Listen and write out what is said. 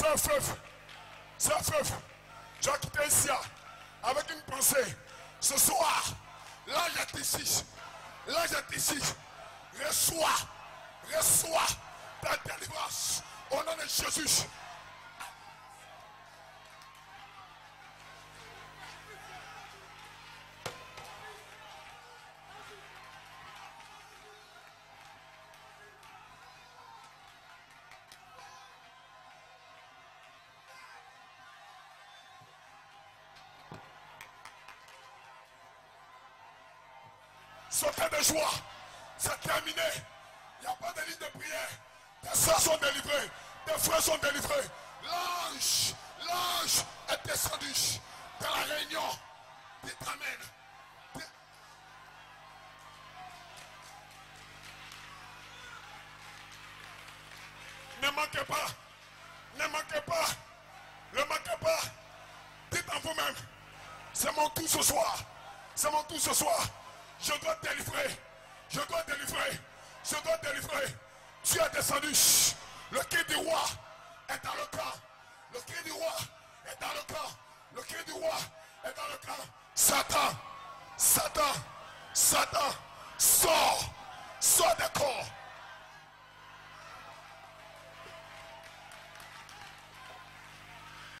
Sœur Feuve, tu as quitté ici avec une pensée. Ce soir, l'ange est ici. L'ange est ici. Reçois ta délivrance au nom de Jésus. Sautez de joie, c'est terminé. Il n'y a pas de ligne de prière. Tes soeurs sont délivrées, tes frères sont délivrés. L'ange est descendu dans la réunion. Dites Amen. Ne manquez pas, ne manquez pas, ne manquez pas. Dites en vous-même, c'est mon tour ce soir, c'est mon tour ce soir. Je dois délivrer. Je dois délivrer. Je dois délivrer. Tu es descendu. Le cri du roi est dans le camp. Le cri du roi est dans le camp. Le cri du roi est dans le camp. Satan, Satan, Satan, sors. Sors des corps.